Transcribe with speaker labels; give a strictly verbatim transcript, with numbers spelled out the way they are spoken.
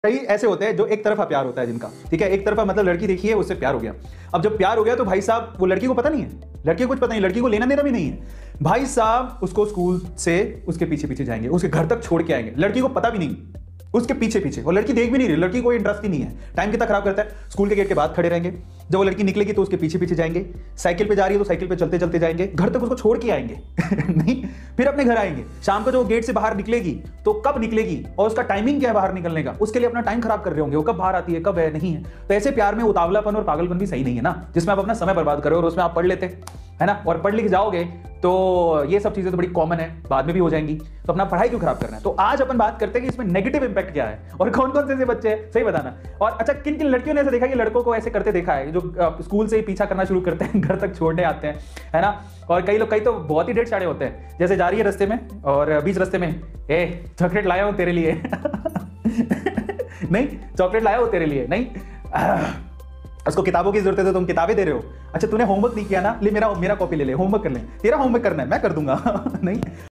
Speaker 1: कई ऐसे होते हैं जो एक तरफा प्यार होता है जिनका, ठीक है, एक तरफा मतलब लड़की देखी है उससे प्यार हो गया। अब जब प्यार हो गया तो भाई साहब वो लड़की को पता नहीं है, लड़की को कुछ पता नहीं, लड़की को लेना देना भी नहीं है। भाई साहब उसको स्कूल से उसके पीछे पीछे जाएंगे, उसके घर तक छोड़ के आएंगे, लड़की को पता भी नहीं, उसके पीछे पीछे, और लड़की देख भी नहीं रही, लड़की को इंटरेस्ट ही नहीं है। टाइम कितना खराब करता है, स्कूल के गेट के बाद खड़े रहेंगे, जब वो लड़की निकलेगी तो उसके पीछे पीछे जाएंगे, साइकिल पे जा रही है तो साइकिल पे चलते चलते जाएंगे, घर तक उसको छोड़ के आएंगे नहीं, फिर अपने घर आएंगे। शाम को जो गेट से बाहर निकलेगी तो कब निकलेगी और उसका टाइमिंग क्या है बाहर निकलने का, उसके लिए अपना टाइम खराब कर रहे होंगे, वो कब बाहर आती है कब है नहीं है। तो ऐसे प्यार में उतावलापन और पागलपन भी सही नहीं है ना, जिसमें आप अपना समय बर्बाद करो और उसमें आप पढ़ लेते है ना, और पढ़ लिख जाओगे तो ये सब चीजें तो बड़ी कॉमन है, बाद में भी हो जाएंगी, तो अपना पढ़ाई क्यों खराब करना है। तो आज अपन बात करते हैं कि इसमें नेगेटिव इंपैक्ट क्या है और कौन कौन से ऐसे बच्चे हैं, सही बताना। और अच्छा, किन किन लड़कियों ने ऐसे देखा कि लड़कों को ऐसे करते देखा है, जो स्कूल से ही पीछा करना शुरू करते हैं, घर तक छोड़ने आते हैं, है ना। और कई लोग, कई तो बहुत ही डेढ़ साड़े होते हैं, जैसे जा रही है रास्ते में और बीच रास्ते में, ए चॉकलेट लाया हूं तेरे लिए नहीं, चॉकलेट लाया हूं तेरे लिए नहीं, उसको किताबों की जरूरत है तो तुम किताबें दे रहे हो, अच्छा तूने होमवर्क नहीं किया ना, ले मेरा मेरा कॉपी ले ले, होमवर्क कर ले, तेरा होमवर्क करना है मैं कर दूंगा नहीं।